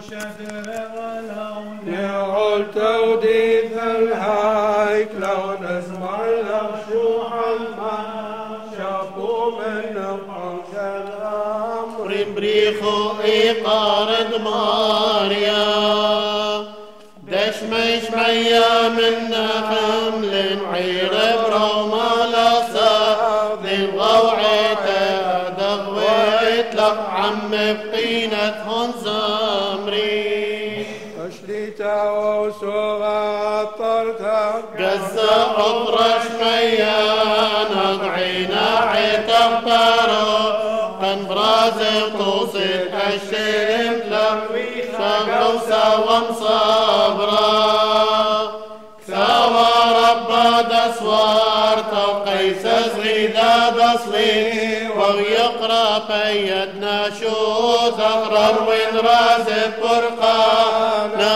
نعول توديث الهيك لو نسمع لغشوح الماء شافوا من نفعك الأمر بريخو إيقارد ماريا دشمش ميا من حمل عير بروما لصا ذي الغوعة دغويت لك عم بقينة هنزامري أشليتا وسغطرتا قزا أطرش ميا نضعينا عتبارو قنبراز طوصت الشرم لك شغو سوام صبرا سوا رب دسوار توقيس زغيدا دصلي ويقرا بيدنا شو زهرر وين رازب برقانا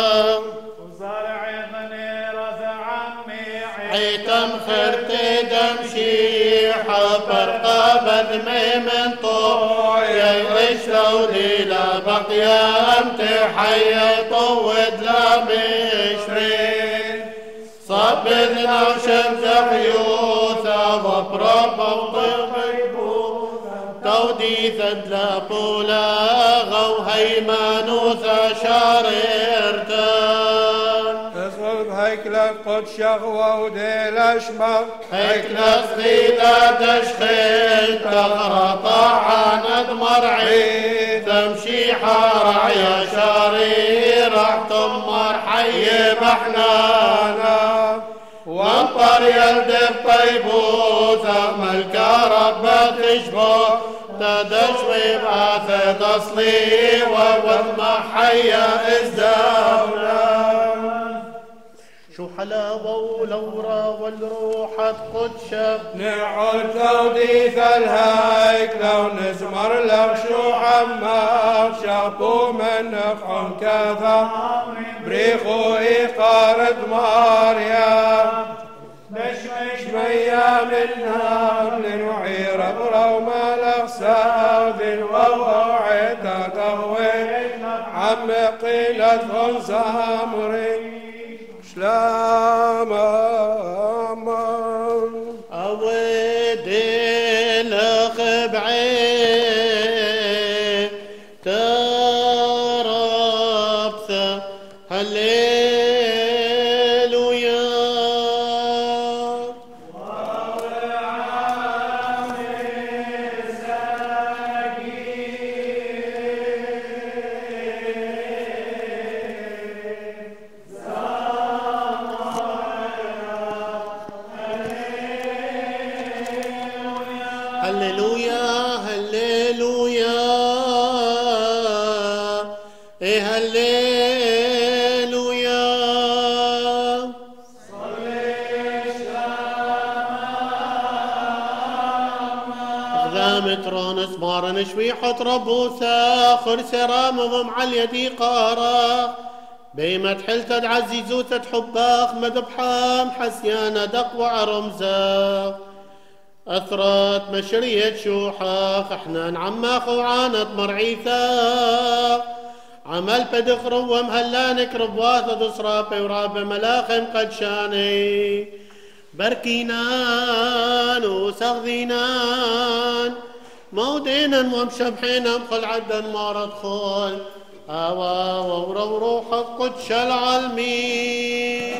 عيتم خرت دمشي حبر قابد من طويا اشتودي لا بقيا امتحي طود لا مشرين صبدنا وشمس حيوثا وبرب وضيبوثا توديث لا بولا غو هيمانوثا شاررتان هيكلة قد شغوة وديل أشمر هيكلة صغيرة تشخيل تغرط عند مرعي تمشي حارع يا شاري راح تمر حي بحنانا وانطر يلد بطيبوثة ملكة ربة تشبه تدشوي بعث تصلي ووضم حيا ازداونا شو حلاوة ولورا والروح قدشة نعول توديث الهيك لو نزمر لو شو عمار شافوا من نفع كذا بريخو إيقارد ماريا نشمش ميا من نار وعير بروما لغساب ووعد تغوي عم قيلة غنزامري سلام أمان أودي لك بعين تربث هللويا هللويا هللويا إيه هللويا غذام ترونس مارن شويحة ربوثا خرس رامضم على يدي قارا بيمة حلتة عزيزوتة حباخ مدبحام حسيانة دقوع رمزا أثرت مشرية شوحاخ حنان عماخ وعانت مرعيثا عمل بدخ روم هلانك ربواثة تصرافي وراب ملاخم قد شاني بركينان وسغذينان مودينا ومشبحينا مخل عدا مارد خول أوا وورو روح قدش العالمين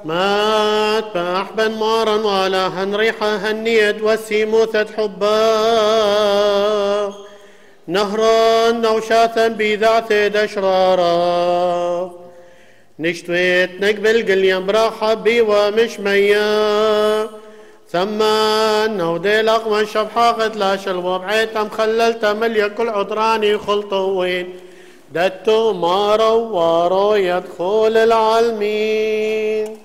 مات بأحبا مارا ولا هنريحة هنيد وسيموثة حبا نهرا نوشاثا بذاته دشرارا نشتويت نقبل قليم براحة بي ومشميا ثمان نودي لقما شبحاقت لا شلوة بعيتم خللت مليا كل عطراني خلطوين دتو مارو وارو يدخل العالمين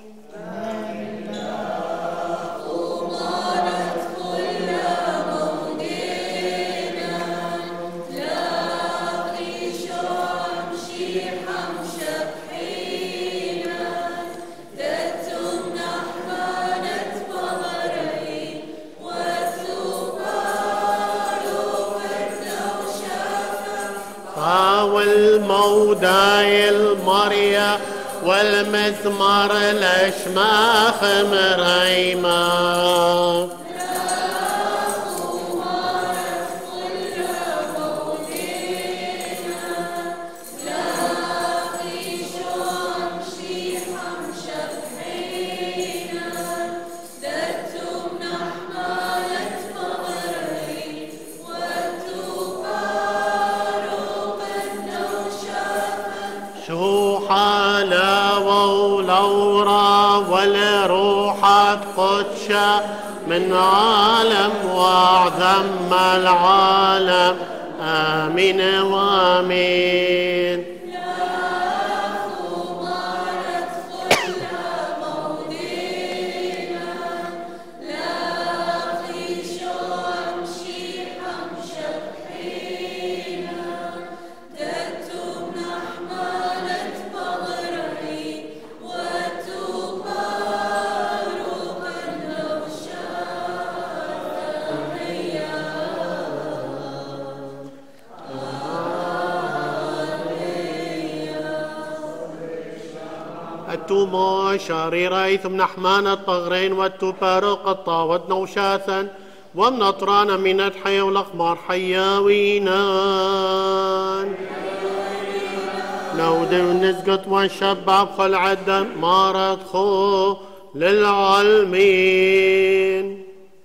والموداي المريا والمثمر الاشماخ مريما والروحة قدشة من عالم وأعظم العالم آمين وآمين التومو شريري ثم نحمان الطغرين والتوبارو قطا ودنوشاثا ومنطران من الحي والأخمار حياوينان نود ونسقط ونشبع بخل عدم مارد خو للعالمين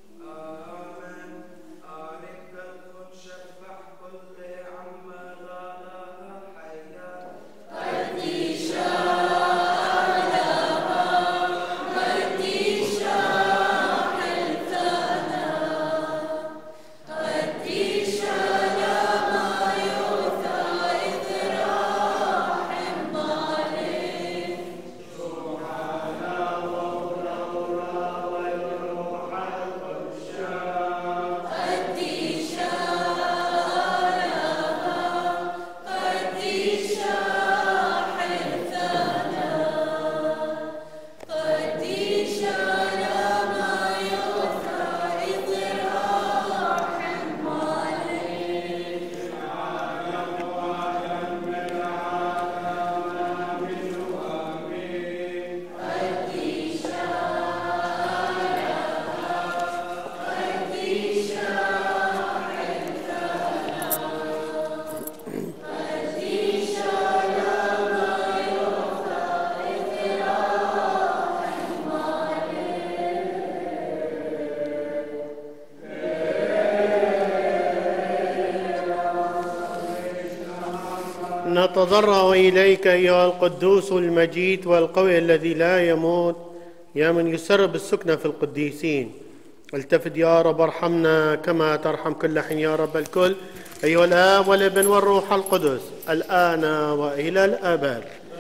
نتضرع إليك أيها القدوس المجيد والقوي الذي لا يموت يا من يسرب السكنة في القديسين. التفت يا رب ارحمنا كما ترحم كل حين يا رب الكل أيها الآب والابن والروح القدس الآن وإلى الأبد.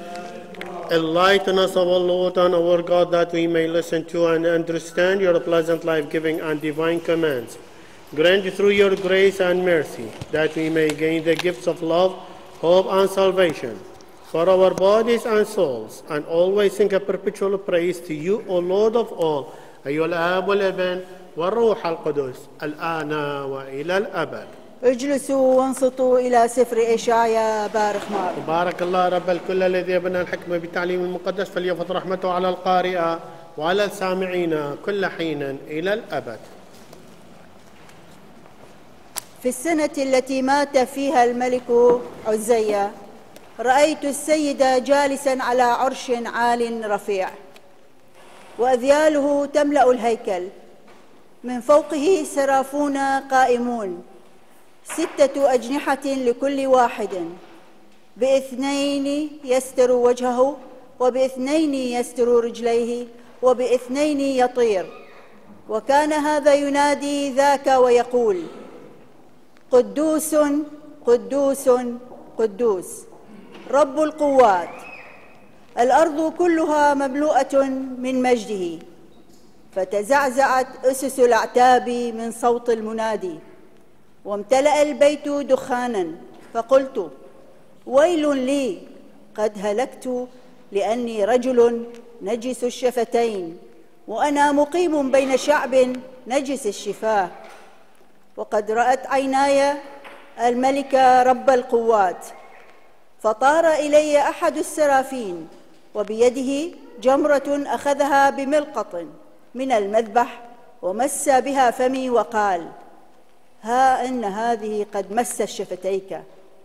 Enlighten us, our Lord and our God, that we may listen to and understand your pleasant, life-giving and divine commands. Grant through your grace and mercy that we may gain the gifts of love, hope and salvation for our bodies and souls, and always sing a perpetual praise to you, O Lord of all, أيها الآب والابن والروح القدس الآن وإلى الأبد. اجلسوا وانصتوا إلى سفر إشعياء بارك مار. بارك الله رب الكل الذي يبنى الحكمة بالتعليم المقدس، فليفض رحمته على القارئة وعلى السامعين كل حين إلى الأبد. في السنة التي مات فيها الملك عزية رأيت السيد جالسا على عرش عال رفيع، وأذياله تملأ الهيكل. من فوقه سرافون قائمون، 6 أجنحة لكل واحد، ب2 يستر وجهه، وب2 يستر رجليه، وب2 يطير. وكان هذا ينادي ذاك ويقول: قدوس قدوس قدوس رب القوات، الأرض كلها مملوءة من مجده. فتزعزعت أسس الأعتاب من صوت المنادي، وامتلأ البيت دخانا. فقلت: ويل لي، قد هلكت، لأني رجل نجس الشفتين، وأنا مقيم بين شعب نجس الشفاه. وقد رأت عيناي الملك رب القوات. فطار إلي أحد السرافين، وبيده جمرة أخذها بملقط من المذبح، ومس بها فمي وقال: ها إن هذه قد مست شفتيك،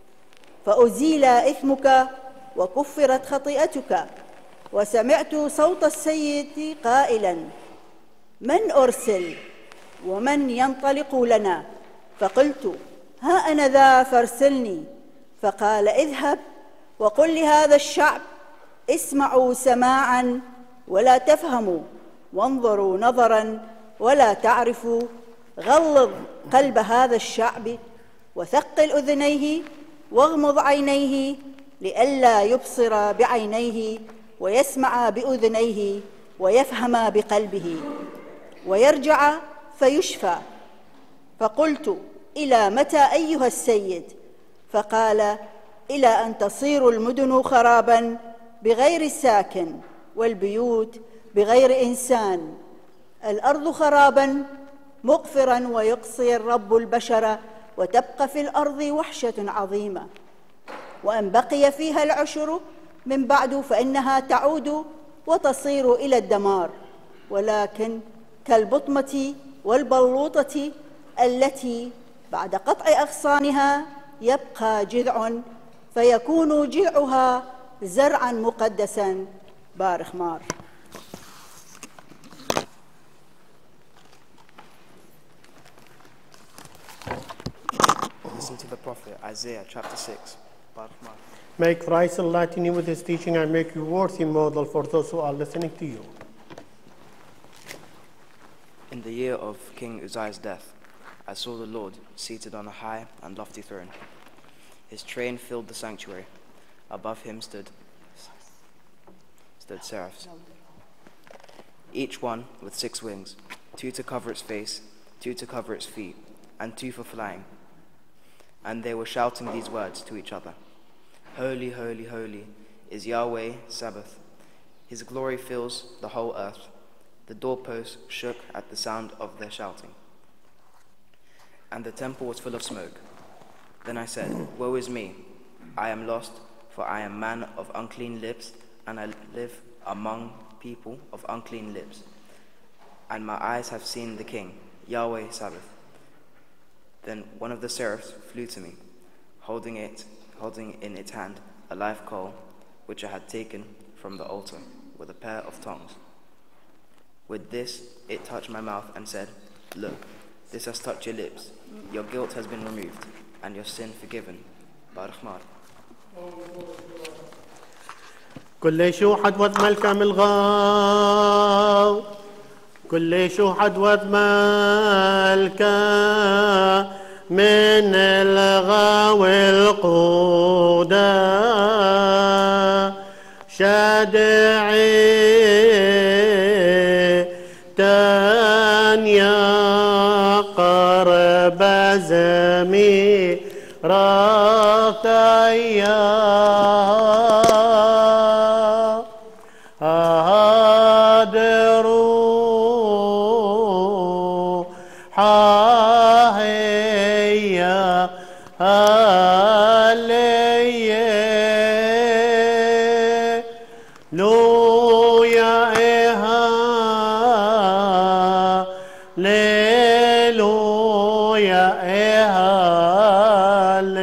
فأزيل إثمك وكفرت خطيئتك. وسمعت صوت السيد قائلا: من أرسل ومن ينطلق لنا؟ فقلت: ها أنا ذا، فارسلني. فقال: اذهب وقل لهذا الشعب: اسمعوا سماعا ولا تفهموا، وانظروا نظرا ولا تعرفوا. غلظ قلب هذا الشعب، وثقل أذنيه، واغمض عينيه، لئلا يبصر بعينيه، ويسمع بأذنيه، ويفهم بقلبه، ويرجع فيشفى. فقلت: إلى متى أيها السيد؟ فقال: إلى أن تصير المدن خرابا بغير ساكن، والبيوت بغير إنسان، الأرض خرابا مقفرا، ويقصي الرب البشر، وتبقى في الأرض وحشة عظيمة. وأن بقي فيها العشر من بعد فإنها تعود وتصير إلى الدمار، ولكن كالبطمة والبلوطة التي بعد قطع أغصانها يبقى جذع، فيكون جذعها زرعا مقدسا. بارخ مار. Listen to the prophet Isaiah chapter 6. Baruch Mar. Make Christ enlighten you with his teaching and make you worthy model for those who are listening to you. In the year of King Uzziah's death, I saw the Lord seated on a high and lofty throne. His train filled the sanctuary. Above him stood seraphs, each one with 6 wings, 2 to cover its face, 2 to cover its feet, and 2 for flying. And they were shouting these words to each other: Holy, holy, holy is Yahweh Sabaoth. His glory fills the whole earth. The doorposts shook at the sound of their shouting, and the temple was full of smoke. Then I said, Woe is me, I am lost, for I am man of unclean lips, and I live among people of unclean lips. And my eyes have seen the King, Yahweh Sabaoth. Then one of the seraphs flew to me, holding in its hand a live coal, which I had taken from the altar, with a pair of tongs. With this it touched my mouth and said, Look, this has touched your lips. Your guilt has been removed, and your sin forgiven. Baruch Mar. كل شو حد ملكة من الغاو، كل شو حد ملكة من الغاو القودة، شادعي تانيا قرب زمي راثيا هادرو حاهيا هاليه لويا إيها ليلويا إيها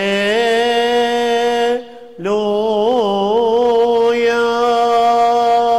ليلويا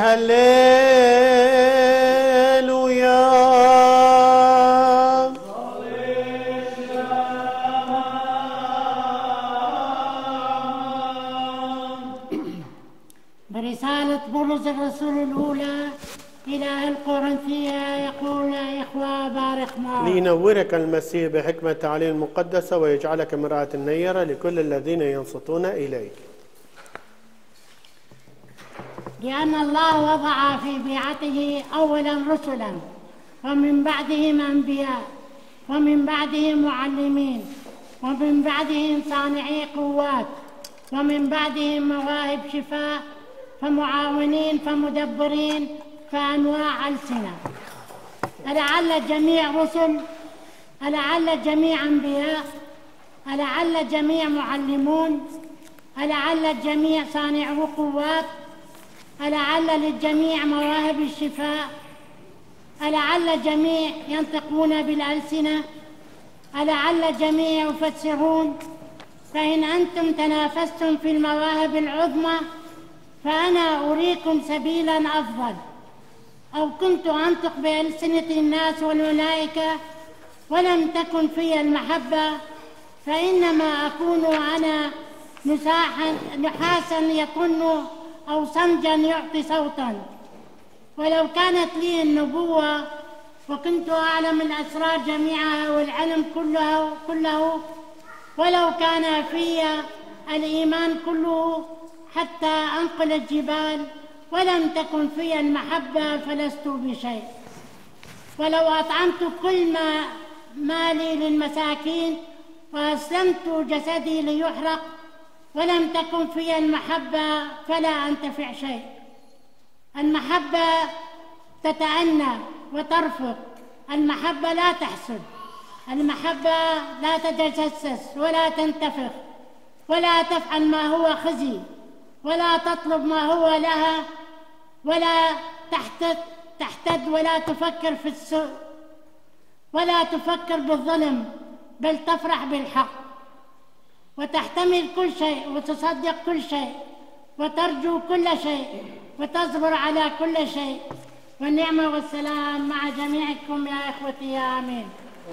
هللويا. برسالة بولس الرسول الأولى إلى القرنثية يقول: يا إخوة بارك معه لينورك المسيح بحكمة تعاليم المقدسة ويجعلك مرآة نيرة لكل الذين ينصتون إليك. لأن الله وضع في بيعته أولا رسلا، ومن بعدهم أنبياء، ومن بعدهم معلمين، ومن بعدهم صانعي قوات، ومن بعدهم مواهب شفاء، فمعاونين، فمدبرين، فأنواع ألسنة. ألعل الجميع رسل؟ ألعل الجميع أنبياء؟ ألعل الجميع معلمون؟ ألعل الجميع صانعو قوات؟ ألعل للجميع مواهب الشفاء؟ ألعل الجميع ينطقون بالألسنة؟ ألعل الجميع يفسرون؟ فإن أنتم تنافستم في المواهب العظمى فأنا أريكم سبيلا أفضل. أو كنت أنطق بألسنة الناس والملائكة ولم تكن في المحبة فإنما أكون أنا نحاسا يكن أو صنجا يعطي صوتا. ولو كانت لي النبوة وكنت أعلم الأسرار جميعها والعلم كله ولو كان في الإيمان كله حتى أنقل الجبال ولم تكن في المحبة فلست بشيء. ولو أطعمت كل مالي للمساكين وأسلمت جسدي ليحرق ولم تكن في المحبة فلا أنتفع شيء. المحبة تتأنى وترفق، المحبة لا تحسد، المحبة لا تتجسس ولا تنتفخ ولا تفعل ما هو خزي ولا تطلب ما هو لها ولا تحتد ولا تفكر في السوء ولا تفكر بالظلم بل تفرح بالحق وتحتمل كل شيء وتصدق كل شيء وترجو كل شيء وتصبر على كل شيء. والنعمة والسلام مع جميعكم يا إخوتي. آمين.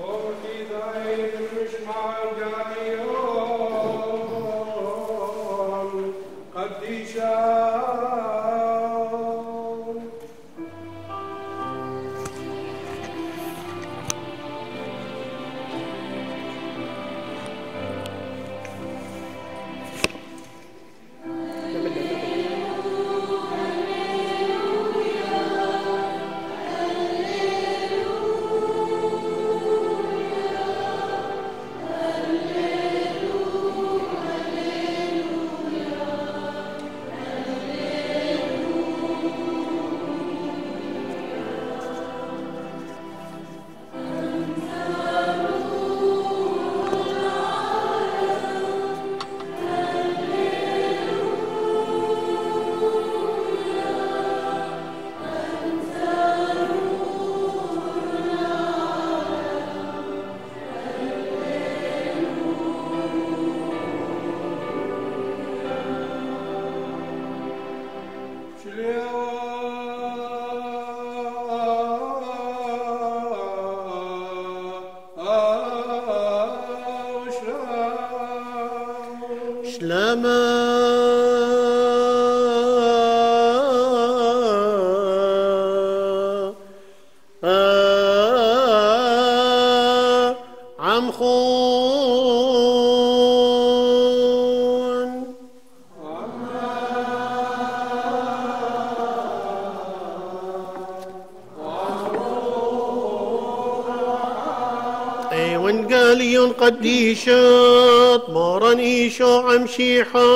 قديشت مارن إيشو عمشيحا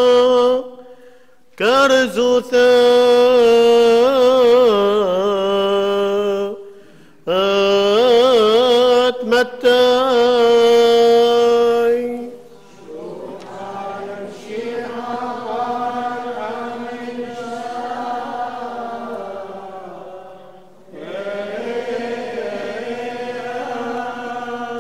كارزوثا أتمتاي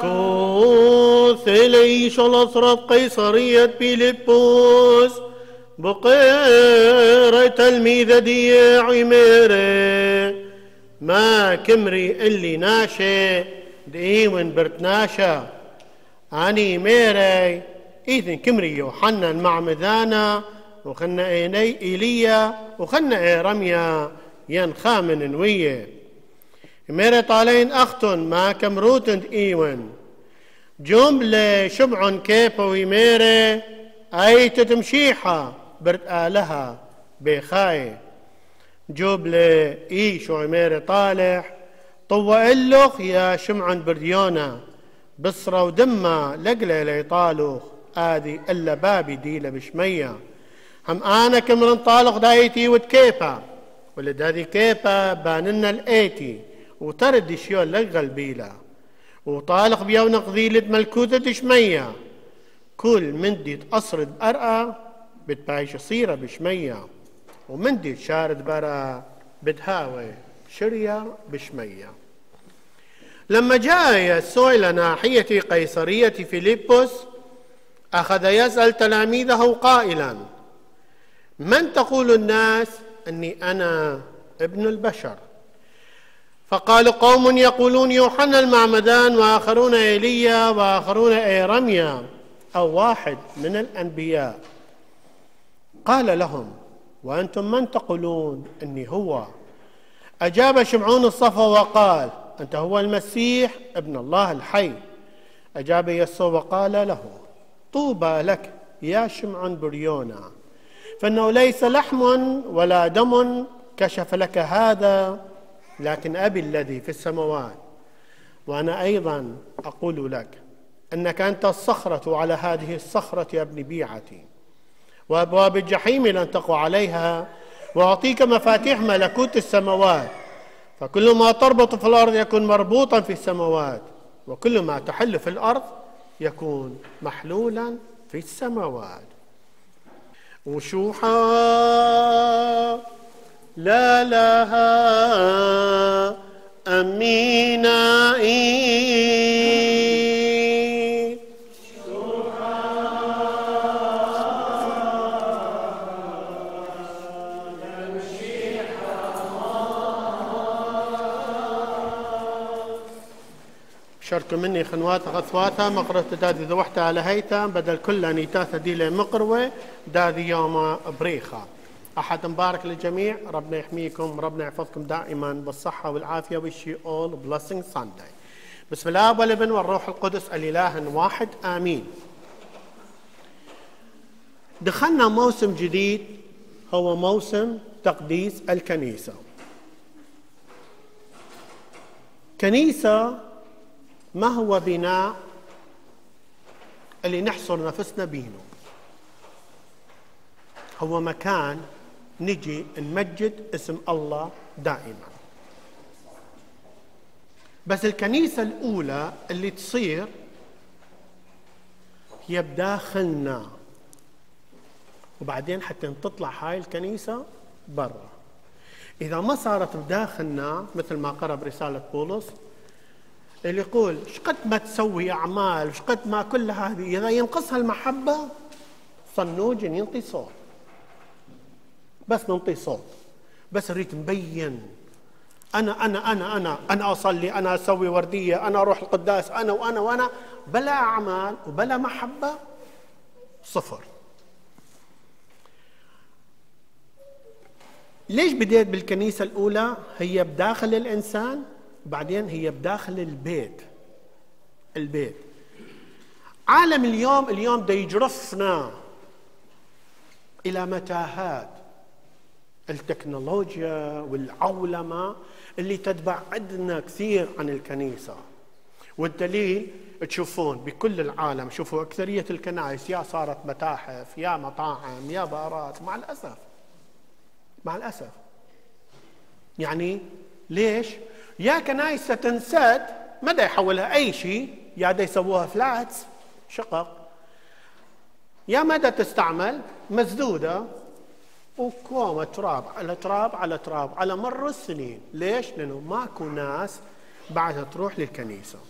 ليش الأسرة قيصرية بيلبوس بقير تلميذ ديع وميري ما كمري اللي ناشي ديون برتناشا اني ميري إذن كمري يوحنا المعمدانا وخنا إيليا وخنا رميا ينخامن نوية ميري طالين أختن ما كمروتن إيون جملة شبعن كيبوي ميري أي تتمشيحة برد آلها بخاي جملة إيشو ميري طالح طوى اللخ يا شمعن برديونا بصرة ودمة لقلة ليطالوخ آدي إلا بابي ديلة بشمية هم أنا كمرن طالق دايتي وتكيبا ولد هذه كيبا باننا الأيتي وترد شيو لغة البيلة وطالق بيونا قذيلة ملكوتة شمية كل مندي تقصرد أرقى بتبايش صيرة بشمية ومندي تشارد برا بتهاوي شرية بشمية لما جاء يسوع إلى ناحية قيصرية فيلبس أخذ يسأل تلاميذه قائلا من تقول الناس أني أنا ابن البشر فقال قوم يقولون يوحنا المعمدان وآخرون إيليا وآخرون إيرميا أو واحد من الأنبياء قال لهم وأنتم من تقولون أني هو أجاب شمعون الصفا وقال أنت هو المسيح ابن الله الحي أجاب يسوع وقال له طوبى لك يا شمعون بريونا فإنه ليس لحم ولا دم كشف لك هذا لكن أبي الذي في السماوات وأنا أيضا أقول لك أنك أنت الصخرة على هذه الصخرة يا ابن بيعتي وأبواب الجحيم لن تقوى عليها وأعطيك مفاتيح ملكوت السماوات فكل ما تربط في الأرض يكون مربوطا في السماوات وكل ما تحل في الأرض يكون محلولا في السماوات وشوحا لا لها أمينا شركوا مني خنواتها غثواتها مقرة دادي ذوحتها على هيتا بدل كل نيتاثة دي مقروة دادي يوم بريخة أحد مبارك للجميع ربنا يحميكم ربنا يحفظكم دائما بالصحة والعافية ويشي all blessing Sunday بسم الله والابن والروح القدس الإله واحد آمين دخلنا موسم جديد هو موسم تقديس الكنيسة كنيسة ما هو بناء اللي نحصر نفسنا بينه هو مكان نجي نمجد اسم الله دائما بس الكنيسة الأولى اللي تصير هي بداخلنا وبعدين حتى تطلع هاي الكنيسة برا إذا ما صارت بداخلنا مثل ما قرأ برسالة بولس اللي يقول شقد ما تسوي أعمال شقد ما كل هذه إذا ينقصها المحبة صنوج ينطي صوت بس ننطي صوت بس نريد نبين أنا أصلي أنا أسوي وردية أنا أروح القداس أنا بلا أعمال وبلا محبة صفر ليش بديت بالكنيسة الأولى هي بداخل الإنسان وبعدين هي بداخل البيت عالم اليوم دا يجرفنا إلى متاهات التكنولوجيا والعولمة اللي تبعدنا كثير عن الكنيسة والدليل تشوفون بكل العالم شوفوا أكثرية الكنائس يا صارت متاحف يا مطاعم يا بارات مع الأسف يعني ليش؟ يا كنائس تنسد ما دا يحولها أي شيء يا دا يسووها فلاتس شقق يا ما دا تستعمل مسدودة وكومة تراب على تراب على تراب على مر السنين ليش؟ لأنه ماكو ناس بعدها تروح للكنيسة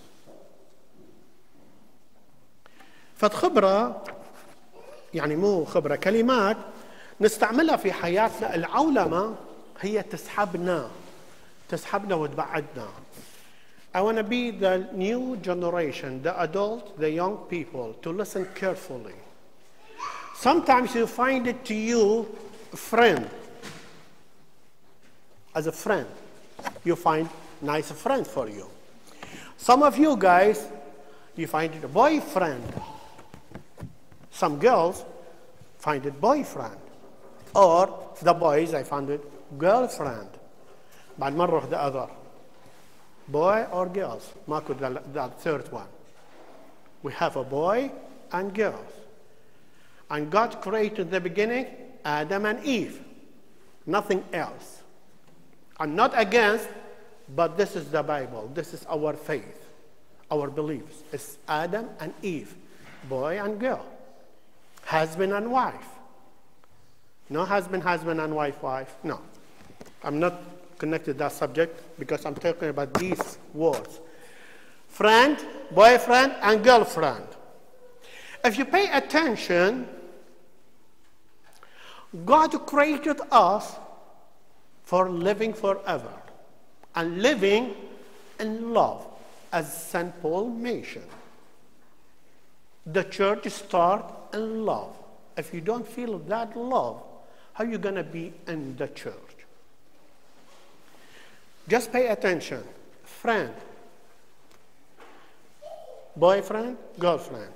فخبرة يعني مو خبرة كلمات نستعملها في حياتنا. العولمة هي تسحبنا وتبعدنا. I want to be the new generation, the adult, the young people, to listen carefully. Sometimes you find it to you a friend. As a friend, you find nice friend for you. Some of you guys, you find it a boyfriend. Some girls find it boyfriend. Or the boys, I found it girlfriend. بعد ما نروح the other. Boy or girls. ماكو the third one. We have a boy and girls. And God created in the beginning Adam and Eve. Nothing else. I'm not against, but this is the Bible. This is our faith, our beliefs. It's Adam and Eve, boy and girl, husband and wife. No husband and wife. No. I'm not connected to that subject because I'm talking about these words. Friend, boyfriend, and girlfriend. If you pay attention, God created us for living forever and living in love, as St. Paul mentioned. The church starts in love. If you don't feel that love, how are you going to be in the church? Just pay attention. Friend, boyfriend, girlfriend.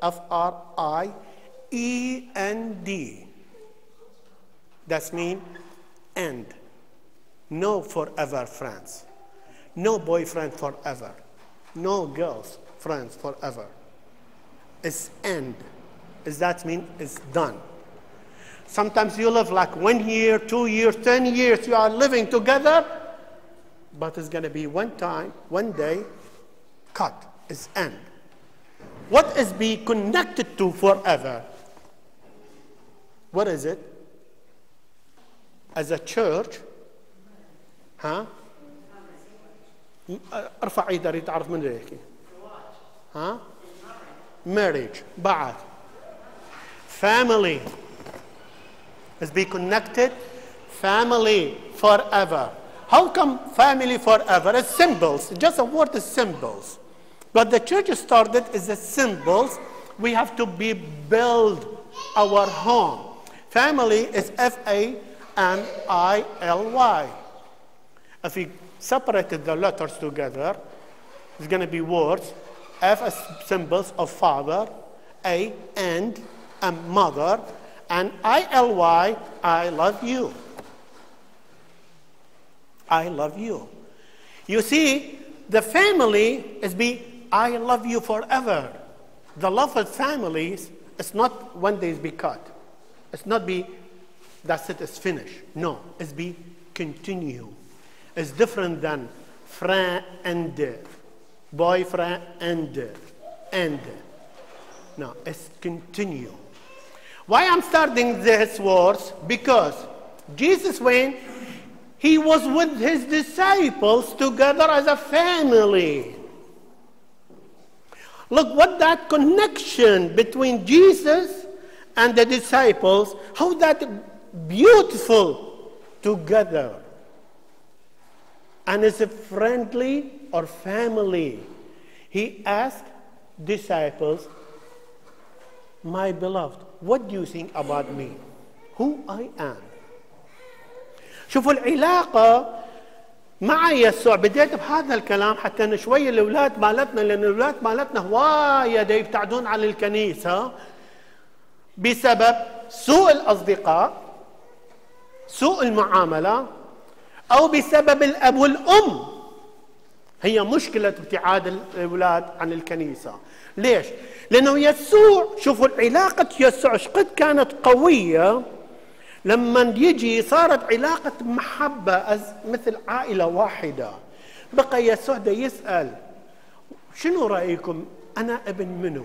F-R-I-E-N-D. That means end. No forever friends. No boyfriend forever. No girls friends forever. It's end. Does that mean it's done? Sometimes you live like 1 year, 2 years, 10 years, you are living together, but it's going to be one time, one day, cut. It's end. What is be connected to forever? What is it? As a church, ارفع ايدك اريد اعرف من هيك. Marriage, بعد. Family is be connected. Family forever. How come family forever? It's symbols. Just a word is symbols. But the church started as the symbols. We have to build our home. Family is F-A-M-I-L-Y. If we separated the letters together, it's going to be words. F is symbols of father, A, and mother, and I-L-Y, I love you. I love you. You see, the family is I love you forever. The love of families is not one day be cut. It's not that's it, it's finished. No, it's continue. It's different than friend and boyfriend and. No, it's continue. Why I'm starting these words? Because Jesus, when he was with his disciples together as a family. Look what that connection between Jesus and the disciples, how that beautiful together. And is it friendly or family? He asked disciples, my beloved, what do you think about me? Who I am? شوفوا العلاقة مع يسوع. بديت بهذا الكلام حتى شوية الأولاد مالتنا، لأن الأولاد مالتنا هواية يبتعدون عن الكنيسة بسبب سوء الأصدقاء، سوء المعاملة، أو بسبب الأب والأم. هي مشكلة ابتعاد الأولاد عن الكنيسة. ليش؟ لأنه يسوع، شوفوا العلاقة يسوع قد كانت قوية لما يجي صارت علاقة محبة مثل عائلة واحدة. بقى يسوع ده يسأل شنو رأيكم أنا ابن منو؟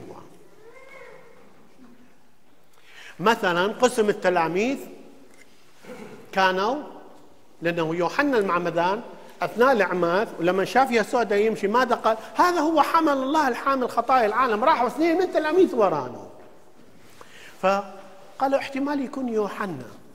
مثلا قسم التلاميذ كانوا، لأنه يوحنا المعمدان أثناء الإعماد ولما شاف يسوع ده يمشي ماذا قال؟ هذا هو حمل الله الحامل خطايا العالم. راحوا 2 من التلاميذ ورانه. فقالوا احتمال يكون يوحنا.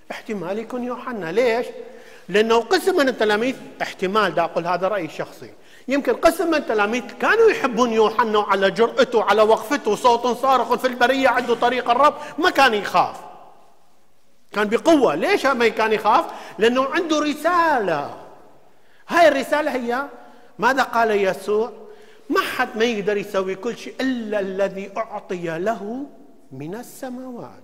احتمال يكون يوحنا. ليش؟ لأنه قسم من التلاميذ، احتمال، دا أقول هذا رأيي الشخصي، يمكن قسم من التلاميذ كانوا يحبون يوحنا على جرأته، على وقفته، صوت صارخ في البرية عنده طريق الرب، ما كان يخاف، كان بقوة. ليش ما كان يخاف؟ لأنه عنده رسالة. هاي الرسالة هي ماذا قال يسوع؟ ما حد ما يقدر يسوي كل شيء إلا الذي أعطي له من السماوات.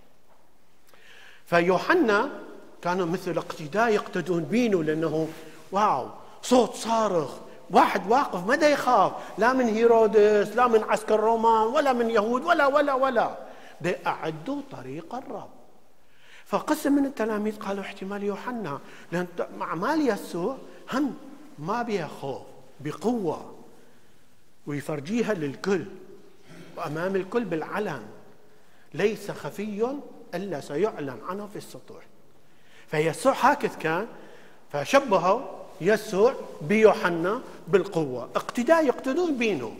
فيوحنا كانوا مثل اقتداء يقتدون بينه، لأنه واو، صوت صارخ، واحد واقف ما دا يخاف لا من هيرودس، لا من عسكر رومان، ولا من يهود، ولا دا أعدوا طريق الرب. فقسم من التلاميذ قالوا احتمال يوحنا، لأن أعمال يسوع هم ما بيها خوف، بقوة، ويفرجيها للكل وأمام الكل بالعلن، ليس خفي إلا سيعلن عنه في السطوح. فيسوع هكذا كان، فشبهوا يسوع بيوحنا بالقوة، اقتداء يقتدون بينه.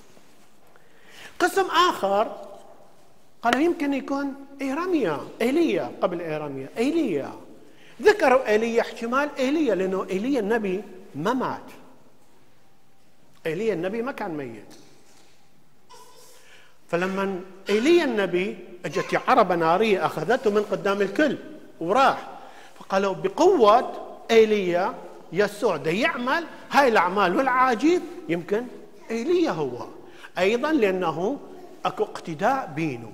قسم آخر قالوا يمكن يكون إيليا قبل إيليا. ذكروا إيليا، احتمال إيليا، لأنه إيليا النبي ما مات، إيليا النبي ما كان ميت. فلما إيليا النبي اجت عربة نارية أخذته من قدام الكل وراح، فقالوا بقوة إيليا يسوع ده يعمل هاي الأعمال والعاجيب، يمكن إيليا هو أيضا، لأنه أكو اقتداء بينه.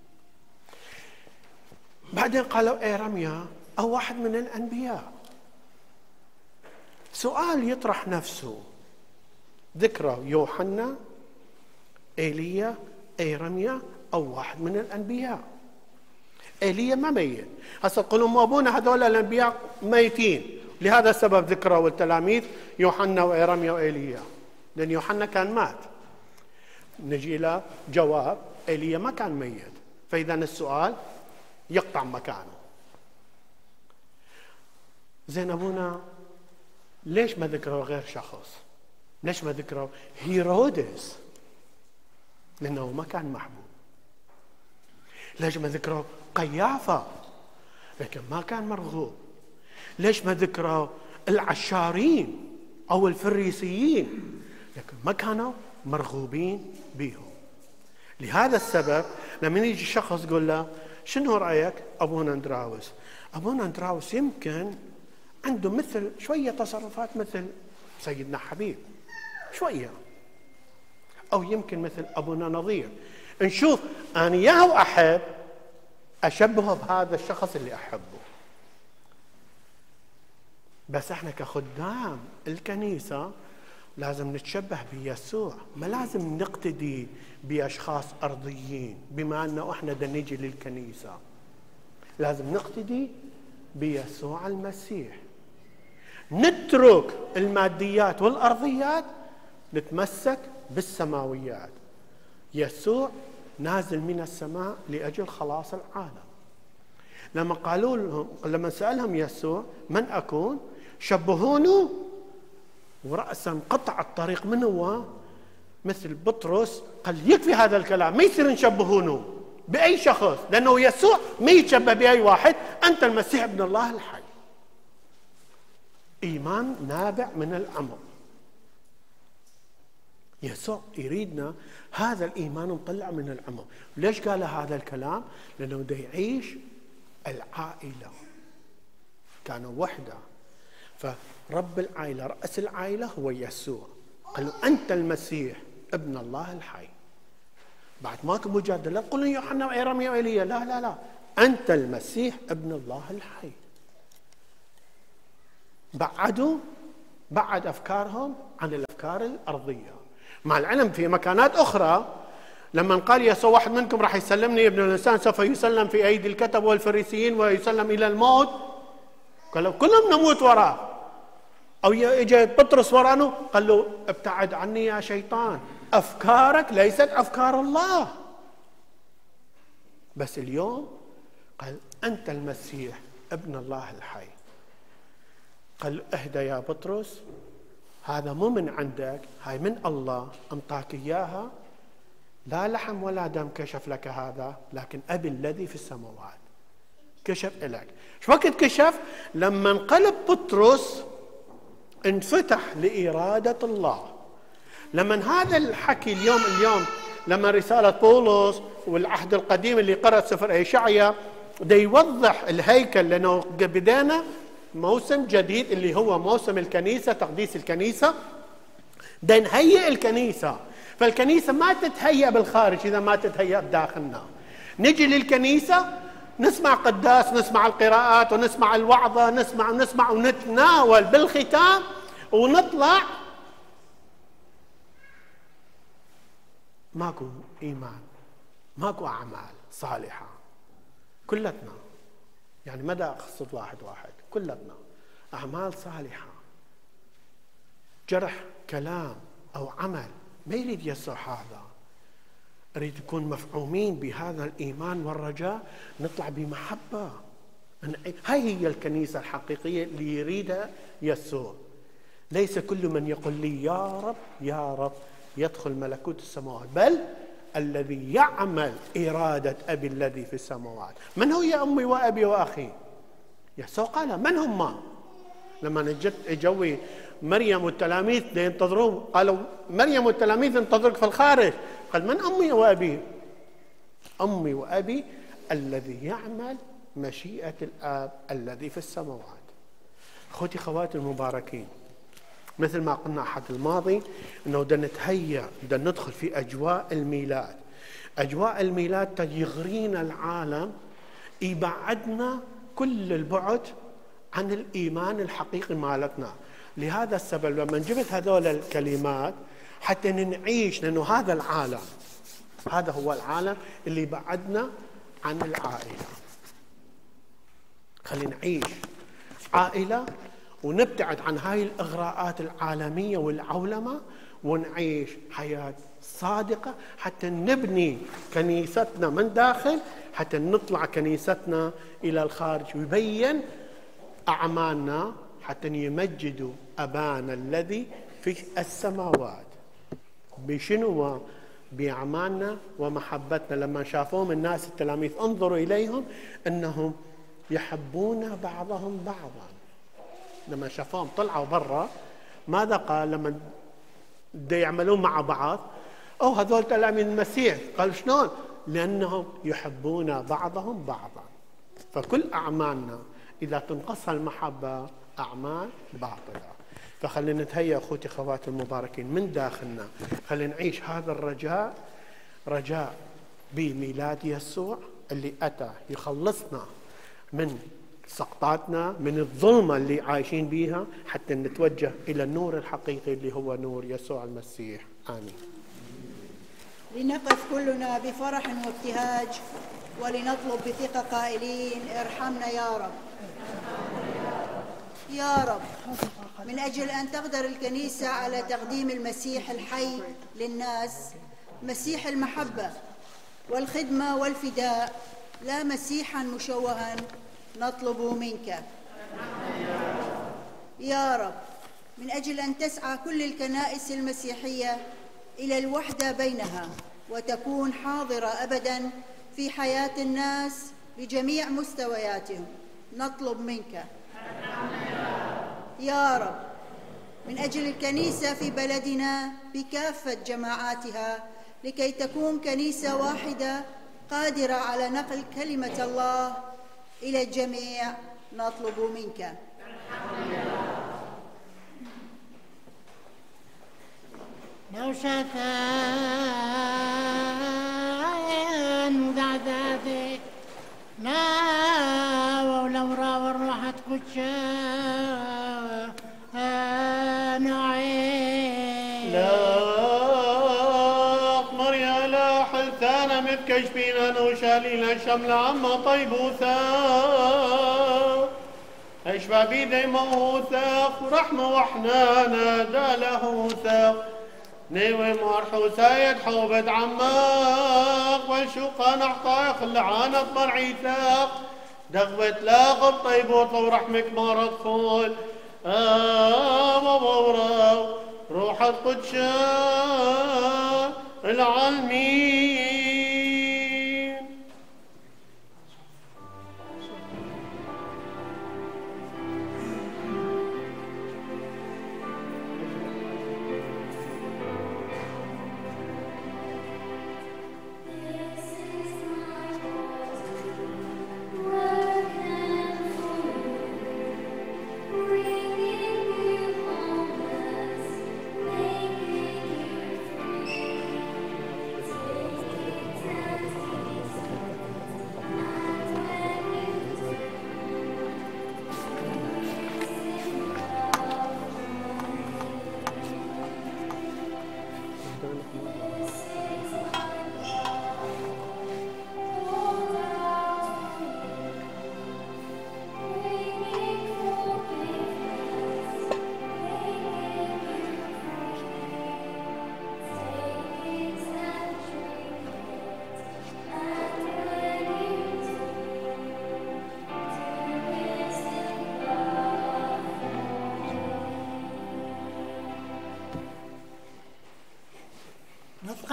بعدين قالوا إيرميا أو واحد من الأنبياء. سؤال يطرح نفسه، ذكرى يوحنا، إيليا، إيرميا أو واحد من الأنبياء. إيليا ما ميت، هسه تقولون مو أبونا هذول الأنبياء ميتين، لهذا السبب ذكروا التلاميذ يوحنا وإيرميا وإيليا، لأن يوحنا كان مات. نجي إلى جواب، إيليا ما كان ميت، فإذا السؤال يقطع مكانه. زين أبونا ليش ما ذكروا غير شخص؟ ليش ما ذكروا هيرودس؟ لأنه ما كان محبوب. ليش ما ذكروا قيافة؟ لكن ما كان مرغوب. ليش ما ذكروا العشارين أو الفريسيين؟ لكن ما كانوا مرغوبين بهم. لهذا السبب لما يجي شخص يقول له شنو رأيك أبونا أندراوس؟ أبونا أندراوس يمكن عنده مثل شوية تصرفات مثل سيدنا حبيب شوية، أو يمكن مثل أبونا نظير. نشوف أنا ياهو أحب أشبهه بهذا الشخص اللي أحبه. بس احنا كخدام الكنيسة لازم نتشبه بيسوع، ما لازم نقتدي بأشخاص أرضيين. بما أنه احنا دا نجي للكنيسة لازم نقتدي بيسوع المسيح، نترك الماديات والأرضيات، نتمسك بالسماويات. يسوع نازل من السماء لأجل خلاص العالم. لما قالوا لهم، لما سألهم يسوع من أكون؟ شبهونه، ورأسا قطع الطريق من هو؟ مثل بطرس قال يكفي هذا الكلام، ما يصير نشبهونه بأي شخص، لأنه يسوع ما يتشبه بأي واحد، أنت المسيح ابن الله الحي. إيمان نابع من العمق. يسوع يريدنا هذا الإيمان نطلع من العمق. ليش قال هذا الكلام؟ لأنه بده يعيش العائلة، كانوا وحدة، فرب العائلة رأس العائلة هو يسوع. قال له أنت المسيح ابن الله الحي. بعد ماكو مجادلة، قل يوحنا وإيرميا وإيليا، لا لا لا، أنت المسيح ابن الله الحي. بعد أفكارهم عن الأفكار الأرضية. مع العلم في مكانات أخرى لما قال يسوع واحد منكم راح يسلمني، ابن الإنسان سوف يسلم في أيدي الكتب والفريسيين ويسلم إلى الموت، قال له كلهم نموت وراه. أو إجا بطرس ورانه قال له ابتعد عني يا شيطان، أفكارك ليست أفكار الله. بس اليوم قال أنت المسيح ابن الله الحي. قال اهدى يا بطرس، هذا مو من عندك، هاي من الله أنطاك إياها، لا لحم ولا دم كشف لك هذا، لكن أبي الذي في السماوات. كشف إلك. شو وقت كشف؟ لما انقلب بطرس انفتح لإرادة الله. لما هذا الحكي اليوم لما رسالة بولس والعهد القديم اللي قرأ سفر إشعيا ده يوضح الهيكل، لأنه بدينا موسم جديد اللي هو موسم الكنيسة، تقديس الكنيسة، ده نهيئ الكنيسة. فالكنيسة ما تتهيأ بالخارج إذا ما تتهيأ بداخلنا. نجي للكنيسة نسمع قداس، نسمع القراءات ونسمع الوعظة، نسمع ونتناول بالختام، ونطلع ماكو إيمان، ماكو أعمال صالحة. كلتنا يعني مدى أقصد واحد كلتنا أعمال صالحة، جرح كلام أو عمل ما يريد يسوع هذا. أريد نكون مفعومين بهذا الإيمان والرجاء، نطلع بمحبة. هاي هي الكنيسة الحقيقية اللي يريدها يسوع. ليس كل من يقول لي يا رب يا رب يدخل ملكوت السماوات، بل الذي يعمل إرادة أبي الذي في السماوات. من هو يا أمي وأبي وأخي؟ يسوع قال من هم؟ لما اجوا مريم والتلاميذ ينتظرون، قالوا مريم والتلاميذ ينتظرك في الخارج. قال من أمي وأبي؟ أمي وأبي الذي يعمل مشيئة الآب الذي في السماوات. أخوتي خواتي المباركين، مثل ما قلنا أحد الماضي أنه بدنا نتهيأ، بدنا ندخل في أجواء الميلاد. أجواء الميلاد يغرينا العالم، يبعدنا كل البعد عن الإيمان الحقيقي مالتنا. لهذا السبب لما جبت هذول الكلمات حتى نعيش، لأنه هذا العالم، هذا هو العالم اللي بعدنا عن العائلة. خلينا نعيش عائلة ونبتعد عن هاي الإغراءات العالمية والعولمة، ونعيش حياة صادقة حتى نبني كنيستنا من داخل، حتى نطلع كنيستنا إلى الخارج ويبين أعمالنا حتى يمجدوا أبانا الذي في السماوات. بشنو؟ بأعمالنا ومحبتنا. لما شافوهم الناس التلاميذ انظروا إليهم أنهم يحبون بعضهم بعضا. لما شافوهم طلعوا برا ماذا قال؟ لما يعملون مع بعض هذول تلاميذ المسيح. قال شلون؟ لأنهم يحبون بعضهم بعضا. فكل أعمالنا إذا تنقصها المحبة أعمال باطلة. فخلينا نتهيأ أخوتي خواتي المباركين من داخلنا، خلينا نعيش هذا الرجاء، رجاء بميلاد يسوع اللي أتى يخلصنا من سقطاتنا، من الظلمة اللي عايشين بيها، حتى نتوجه إلى النور الحقيقي اللي هو نور يسوع المسيح. آمين. لنقف كلنا بفرح وابتهاج ولنطلب بثقة قائلين ارحمنا يا رب. يا رب، من أجل أن تقدر الكنيسة على تقديم المسيح الحي للناس، مسيح المحبة والخدمة والفداء، لا مسيحا مشوها، نطلب منك يا رب، من أجل أن تسعى كل الكنائس المسيحية إلى الوحدة بينها وتكون حاضرة أبدا في حياة الناس بجميع مستوياتهم، نطلب منك يا رب، من أجل الكنيسة في بلدنا بكافة جماعاتها لكي تكون كنيسة واحدة قادرة على نقل كلمة الله إلى الجميع، نطلب منك لو شاثان ودعدادك لا ولو راور راحت كتشا نعيم لا أقمر يا لا حلتانا متكشفين وشالين شمل عما طيبوثا أشبع بيدي موثاق ورحمة وحنانا داله ثاق نيوي مرحو سايد حوبة عماق والشوقان احطايق اللعانة مرعي ثاق دغبت لاغب طيبوط ورحمك ما رطفول وورا روح القدشة العالمين.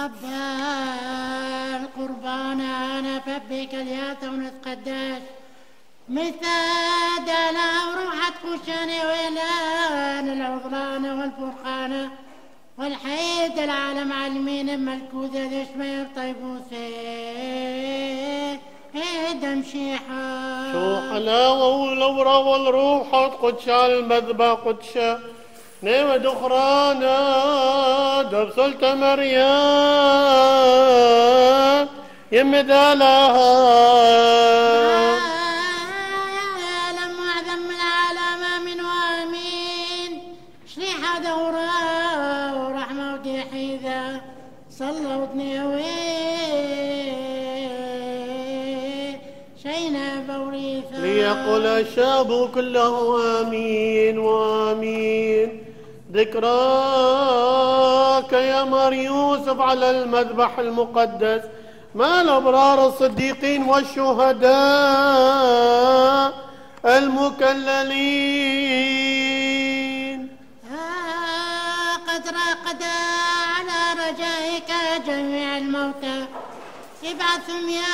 تقبل قربانا فبك الياس ونتقداش مثاد لا روحة خشانة وإلان العذران والفرقان والحيد العالم علمين ملكوذة ليش ما يرطيبوسي دم شيحة شو حلاوة والورا والروح قدشا المذبح قدشا نيمة دخرانا دبسلت مريم يمدالها لم أعظم العالم من وامين شريحة دورة ورحمة وديحيذا صلى ودنيوي شينا بوريثا ليقول الشعب كله آمين وآمين ذكراك يا مار يوسف على المذبح المقدس مع الأبرار الصديقين والشهداء المكللين قد راقد على رجائك جميع الموتى ابعثهم يا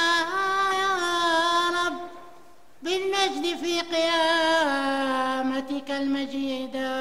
رب بالمجد في قيامتك المجيدة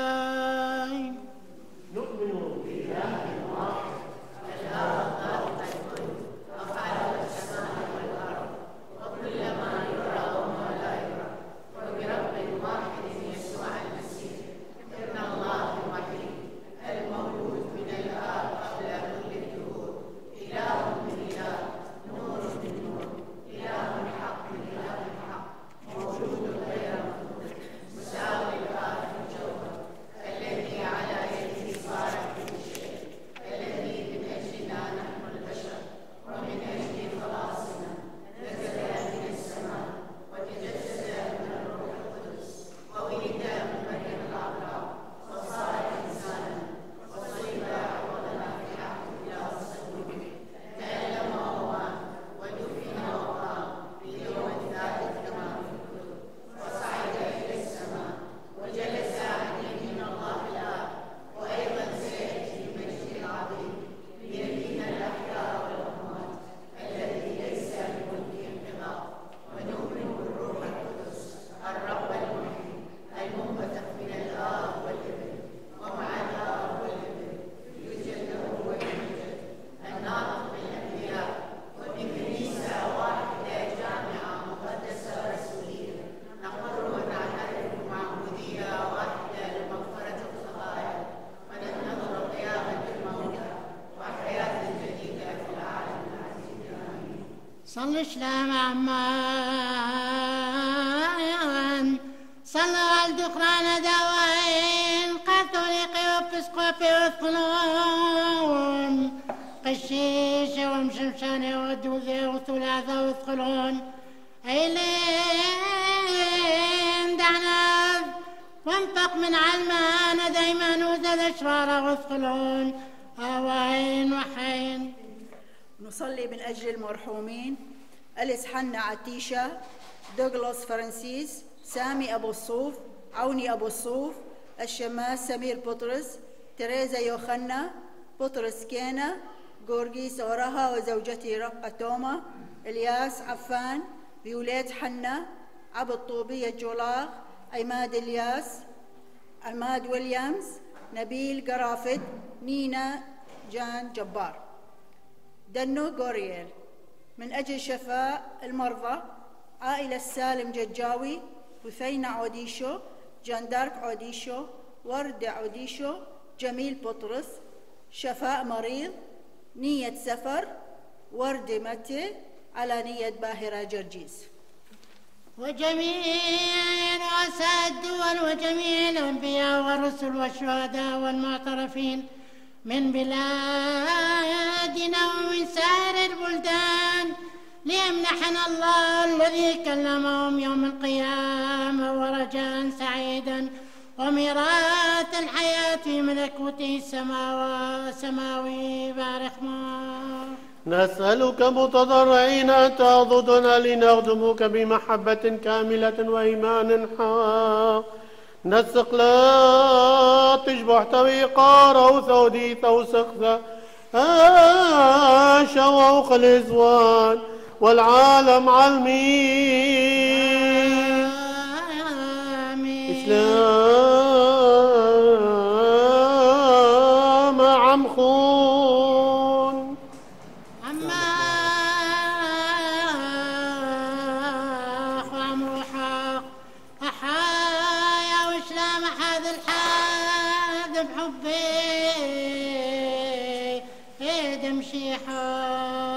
صلوا سلام عمان صلوا على الدخران دواين كاثوليقي وبسقوبي وثقلون قشيشة ومشمشانة ودوذة وثلاثة وثقلون أيلين دعناذ وانفق من علمان دايما وزد أشرار وثقلون أوين وحين. نصلي من أجل المرحومين أليس حنا عتيشة، دوغلاس فرانسيس، سامي أبو الصوف، عوني أبو الصوف، الشماس سمير بطرس، تريزا يوخنا، بطرس كينا، جورجيس أورها وزوجتي رقة توما، إلياس عفان، فيوليت حنا، عبد طوبية جولاغ، عماد إلياس، عماد ويليامز، نبيل قرافد، نينا جان جبار. دنو غوريير من أجل شفاء المرضى عائلة سالم ججاوي، بثينة عوديشو، جاندارك عوديشو، وردة عوديشو، جميل بطرس، شفاء مريض، نية سفر، وردة متى على نية باهرة جرجيس. وجميع رؤساء الدول وجميع الأنبياء والرسل والشهداء والمعترفين من بلادنا ومن سائر البلدان ليمنحنا الله الذي كلمهم يوم القيامة ورجاء سعيدا وميراث الحياة في ملكوته السماوي. باركنا. نسألك متضرعين أن تعضدنا لنخدمك بمحبة كاملة وإيمان حق نسق لا تشبح تويقار أو ثودي ثوسخ شوق الإزوان والعالم علمين إسلام عم خون عما وعم روحك أحايا وإسلام أحد الحاد بحبي دمشيحة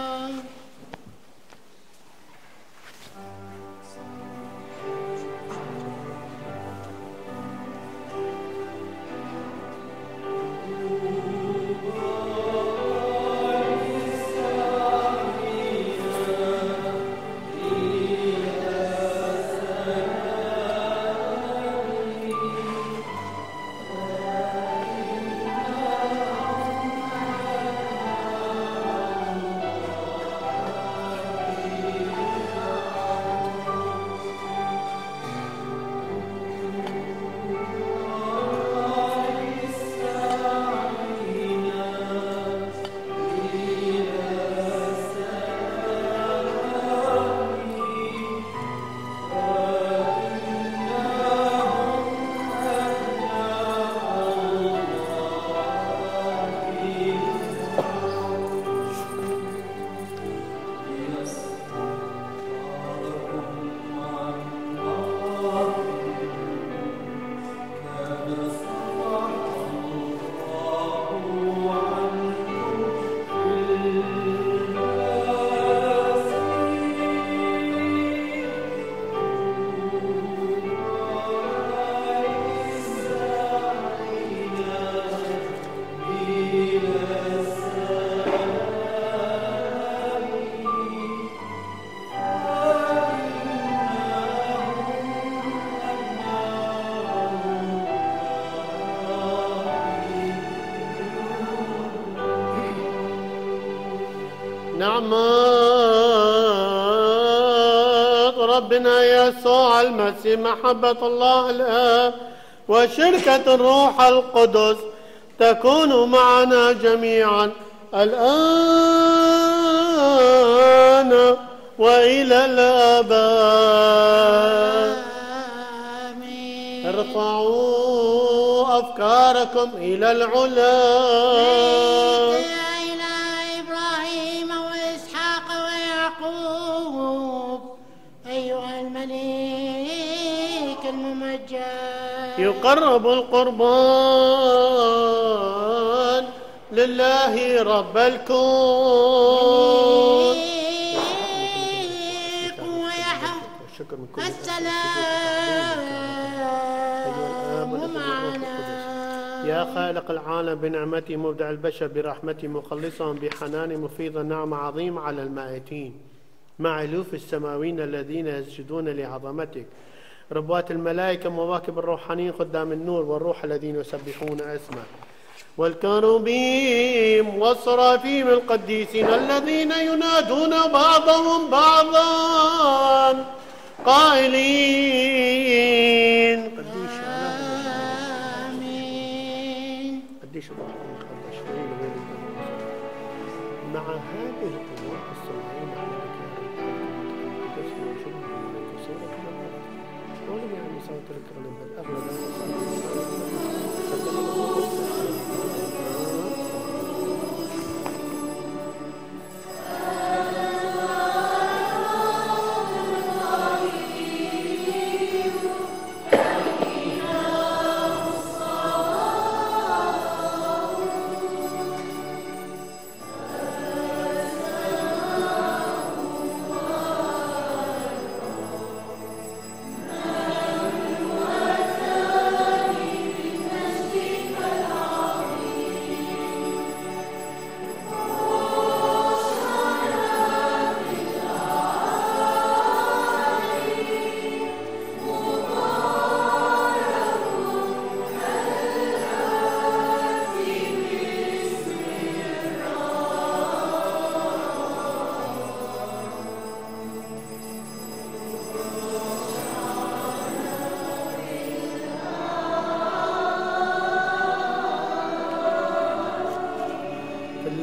نعمة ربنا يسوع المسيح محبة الله الآب وشركة الروح القدس تكون معنا جميعا الآن وإلى الآباد. آمين. ارفعوا أفكاركم إلى العلا. يقرب القربان لله رب الكون. السلام معنا. يا خالق العالم بنعمته مبدع البشر برحمته مخلصهم بحنانه مفيض النعمة عظيمة على المائتين مع ألوف السماويين الذين يسجدون لعظمتك، ربوات الملائكة مواكب الروحانيين خدام النور والروح الذين يسبحون اسمك، والكروبيم والصرافيم القديسين الذين ينادون بعضهم بعضا قائلين قديش آمين. قديش الروح القدس مع هذه القوات السماوية عليك يا رب تسمع شبه صورة ولم يعني صوت الكلام بل أغلب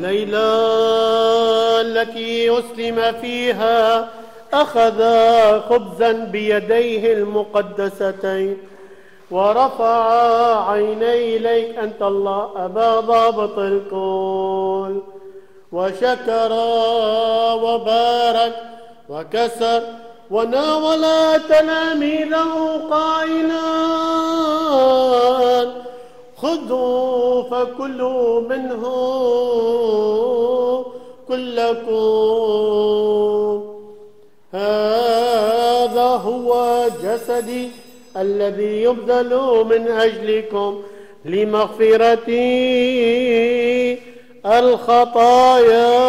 الليلة التي أسلم فيها أخذ خبزا بيديه المقدستين ورفع عيني إليك أنت الله أبا ضابط الكل، وشكر وبارك وكسر وناول تلاميذه قائلا خذوا فكلوا منه كلكم، هذا هو جسدي الذي يبذل من أجلكم لمغفرة الخطايا.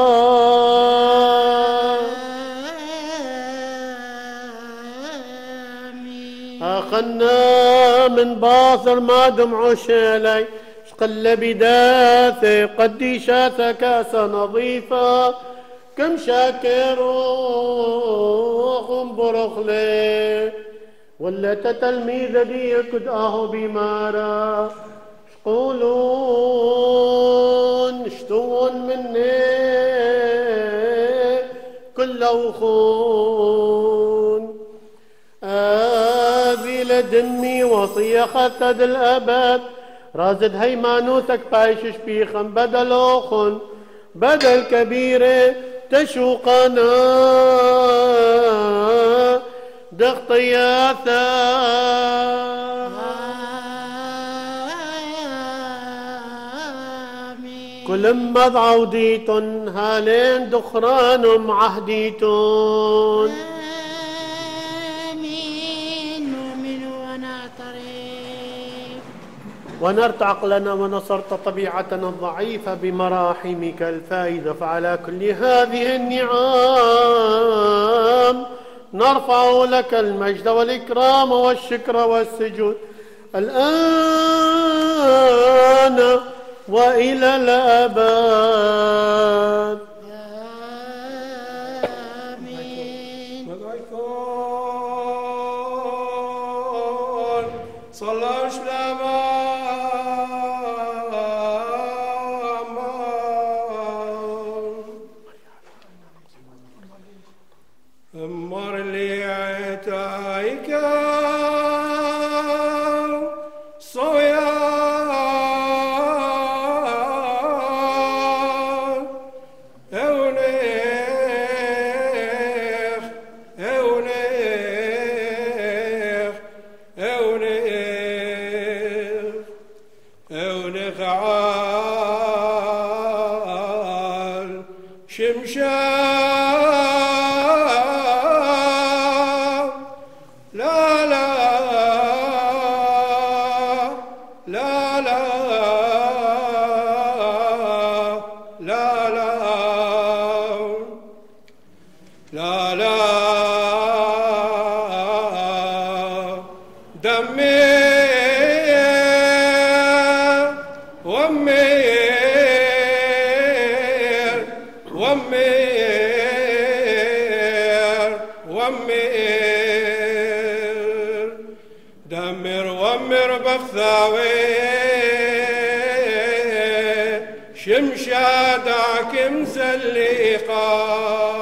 أخنا من باصر ما دمع شالي شقل بداثي قدي شاث كاسة نظيفة كم شاكر برخلي ولا تتلميذ دي كداه بمارا شقولون شتون مني كل وخون آذي دمي وصية خطد الأبد رازد هيمانوتك بايشش بيخن بدل أخن بدل كبيرة تشوقنا دخطياثا كل مض عوديتن هالين دخران معهديتن ونرت عقلنا ونصرت طبيعتنا الضعيفة بمراحمك الفائدة، فعلى كل هذه النعم نرفع لك المجد والإكرام والشكر والسجود الآن وإلى الأبد. آمين. صلى وسلم مر لي عتايك صويا اونيخ اونيخ اونيخ اونيخ عال شمشان دمر ومر بخذاوي شمشادك مسلقا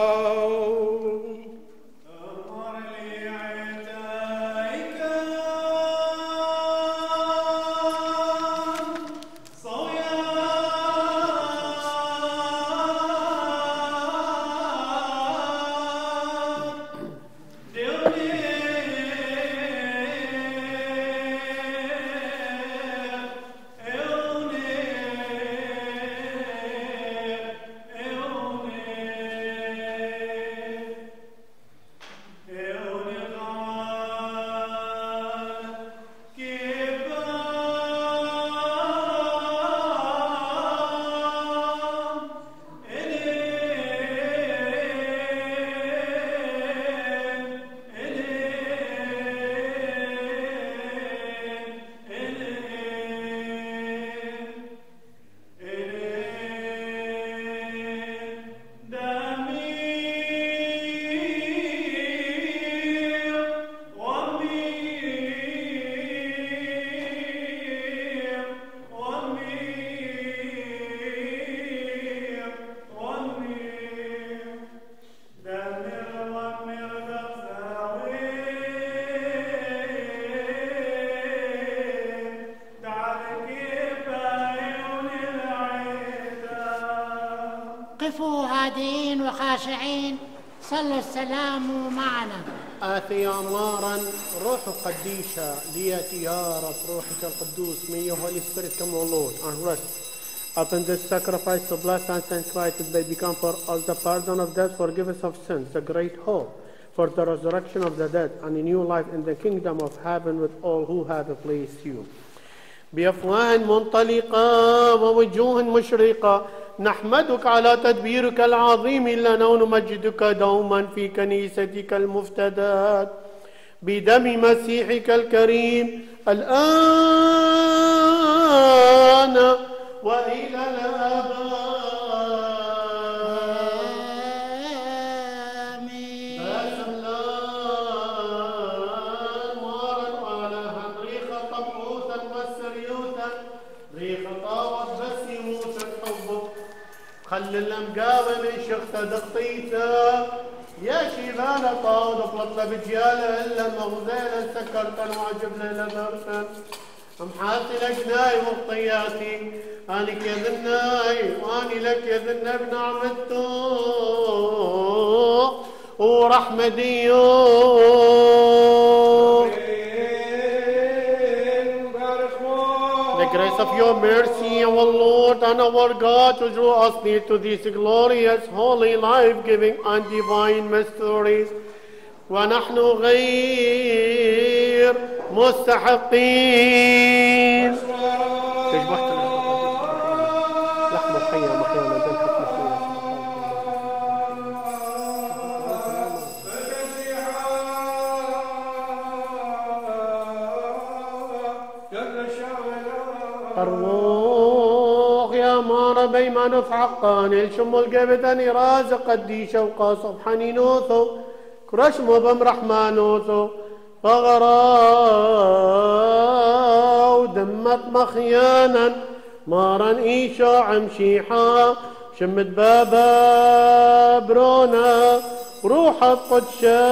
وقفوا هادئين وخاشعين. صلوا السلام معنا. آتي أمارا روح قديشة ليأتي يا رب روحك القدوس. May your Holy Spirit come, O Lord, and rest upon this sacrifice to bless and sanctify it may become for us the pardon of death, forgiveness of sins, the great hope for the resurrection of the dead, and a new life in the kingdom of heaven with all who have pleased you. بأفواه منطلقة ووجوه مشرقة نحمدك على تدبيرك العظيم لنا ونمجدك دوما في كنيستك المفتدات بدم مسيحك الكريم الآن وإلى الأبد. خل الأمقاوة من شخصة دقيته يا شيبانة طاود بلطة بجيالة إلا المغزيلة سكرت الواجب ليلة درسا محاطي لك ناي وخطياتي أنا كذناي وأني لك يذنى بنعمته ورحمتيه. The grace of your mercy, our Lord and our God, to draw us near to these glorious, holy, life-giving, and divine mysteries. ونحن غير مستحقين. لحظة حية محيانا الروح يا مارا بيما نفعقان الشم القبتني رازق الديشة وقاصب حنينوثو كرشمو بمرحمانوثو فغراو دمت مخيانا مارا إيشا عمشيحا شمت بابا برونا روح القدشة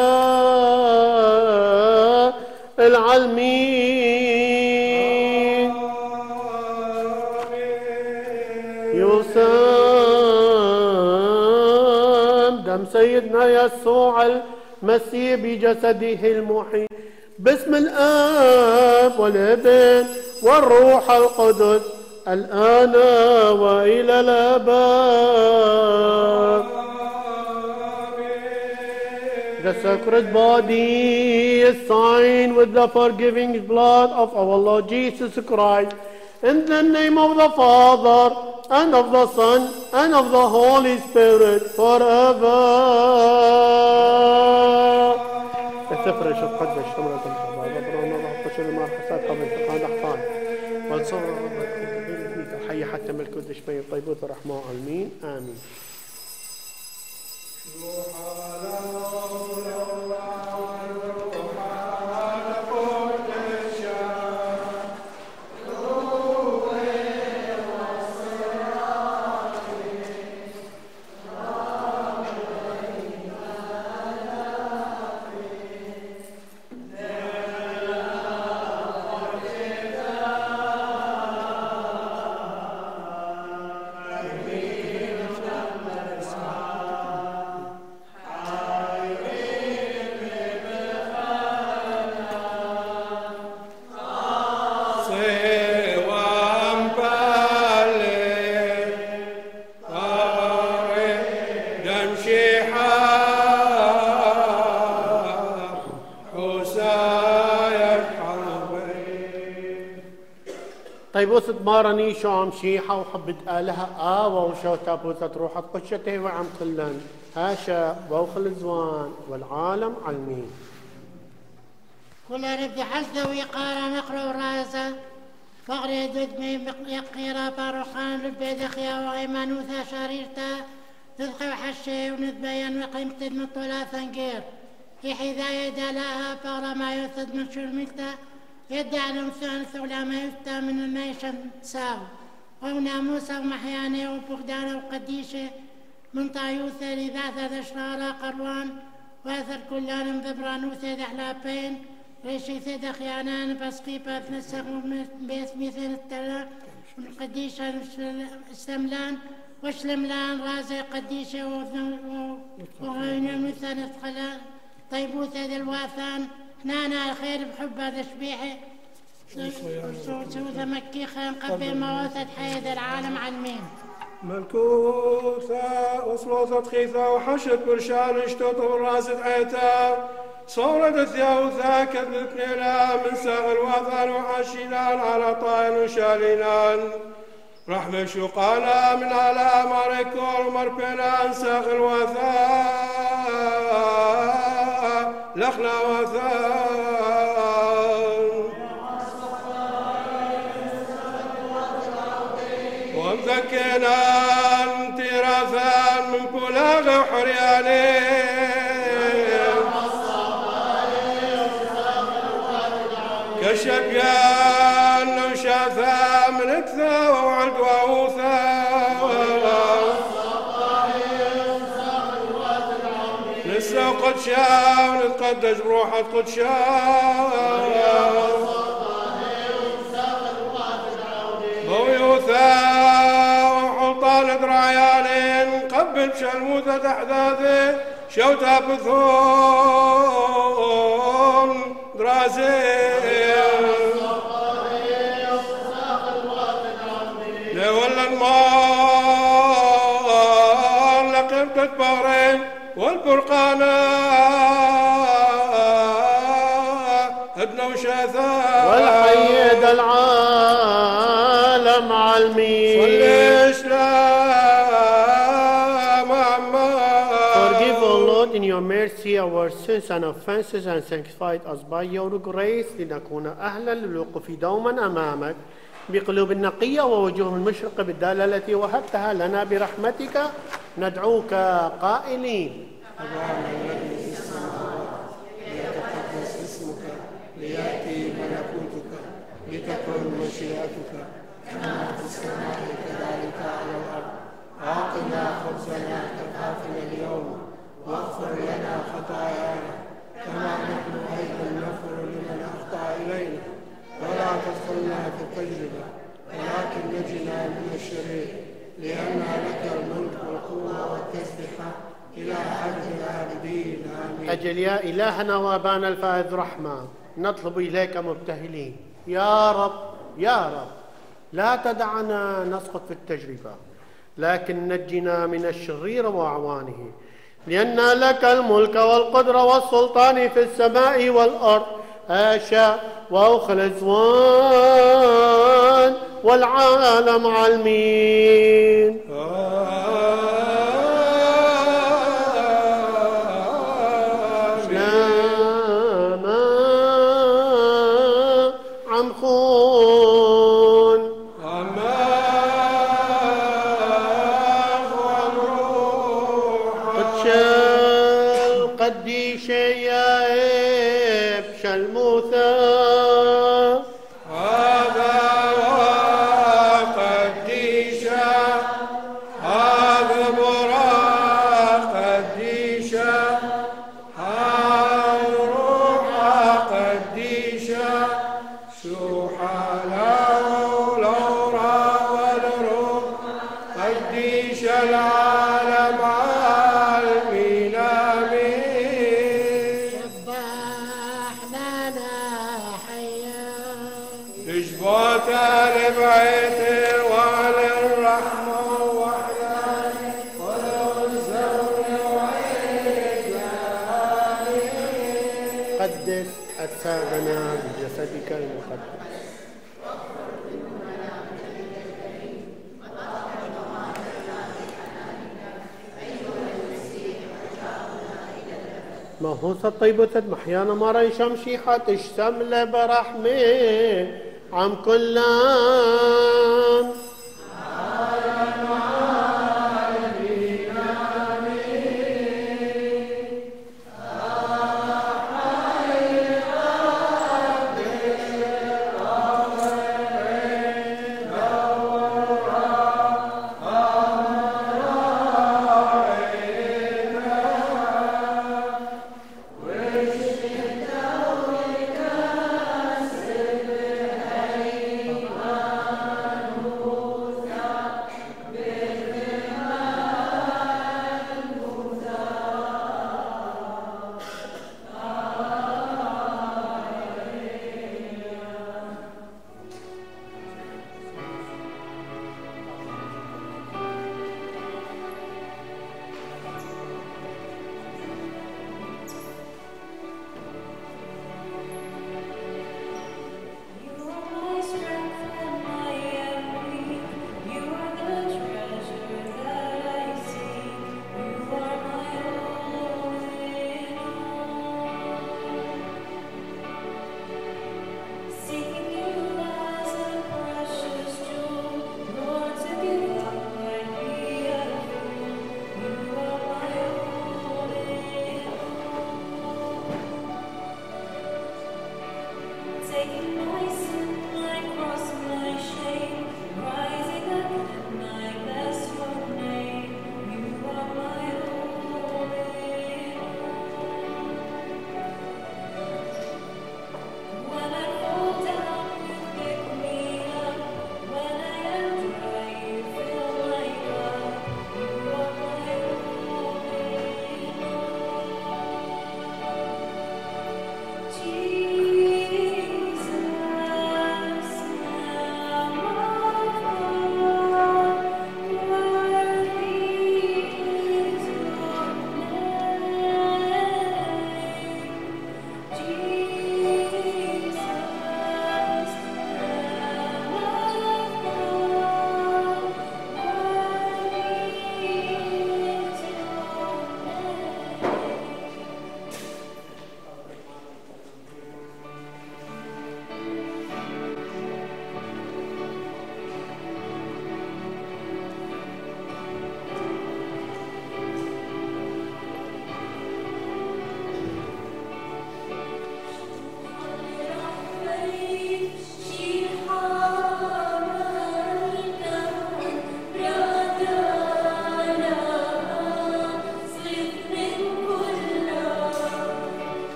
العلمين يسام دم سيدنا يسوع المسيح بجسده المحيي باسم الآب والابن والروح القدس الآن وإلى الأبد. The sacred body is signed with the forgiving blood of our Lord Jesus Christ. In the name of the Father, and of the Son, and of the Holy Spirit, forever. استفرش القدس شمرة الحباب برون الله قشر المار حساب قبل تقاد أحطان والصور ربك فيك الحي حتى ملك الدشمية الطيبوت الرحمة آمين آمين. طيب وسط مارني شو عم شيحة وحبت آلها وشو تابوتة روحت قشته وعم كلن هاشا بوخ الزوان والعالم علمين. كل ربي حزة ويقارا نقرأ رازة فغري ددمي يقيرا باروخان ربي دخيا وغيمانوثا شريرتا تدخي وحشي ونتبين وقيمت من طلاثا غير يحذا يدالاها فغرا ما يوثد من شرمتا يدعى الأمثال ثولا ما يفتى من الميشن ساو وناموسا ومحياني وبغدانا وقديشة من طايوثة لذاثة أشرارا قروان واثر كلان مذبرانوثة دحلابين ريشيثة دخيانان بسقيبة بنسق بيثميثين التلا والقديشة السملان وشلملان رازي قديشة وغينا مثل طيبوثة ذي الواثان نانا الخير بحب هذا شبيحي سوثة مكيخة نقبل مواثة حياة العالم علمين ملكوثة وصلوثة خيثة وحشد برشان اشتوط براسة عيتا صورة ثياوثة كذب كنيلا من ساغ الوثن وحشيلان على طائل وشالينان رحمة شقانا من على ماركور ومربينا ساغ الوثن لخنا وثن ومذكنا تراثا من بلاغ حريانين كشبيان وشاثا من اكثى وعد وعوثا لسه قد شاء ونتقدس بروحة قد شاء بويوثا وحلطان درعيانين قبل شلموثة أحداثه شوتا بثوم درازين لولا المال لقبت البحرين والبرقانا ابن وشاثا والحيد العالم علمي Forgive, O Lord, in your mercy our sins and offenses and sanctify us by your grace لنكون أهلا للوقوف دوما أمامك بقلوب نقية ووجوه المشرقة بالدالة التي وهبتها لنا برحمتك ندعوك قائلين ليتقدس اسمك ليأتي ملكوتك لتكن مشيئتك كما في السماء كذلك على الأرض أعطنا خبزنا كفافنا اليوم واغفر لنا خطايانا كما نحن أيضا نغفر لمن أخطأ إلينا ولا تدخلنا في التجربة ولكن نجنا من الشرير لأن لك الملك والقوة والتسبيح إلى أبد الآبدين آمين. أجل يا إلهنا وأبانا الفائز رحمة نطلب إليك مبتهلين يا رب يا رب لا تدعنا نسقط في التجربة لكن نجنا من الشرير وأعوانه لأن لك الملك والقدرة والسلطان في السماء والأرض آشا وأخلص والعالم علمين قدس أجسادنا بجسدك المقدس. ما هو طيبة محيانا مري شمشيحة تشتمل برحمة عم كلام